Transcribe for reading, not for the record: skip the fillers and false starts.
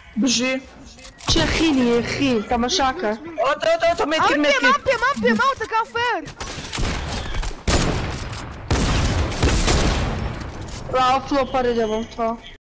بجي شي خيني يا خين تماشاكا اوتو متر مامبي موتة كافر. Bravo, flopare devo fare.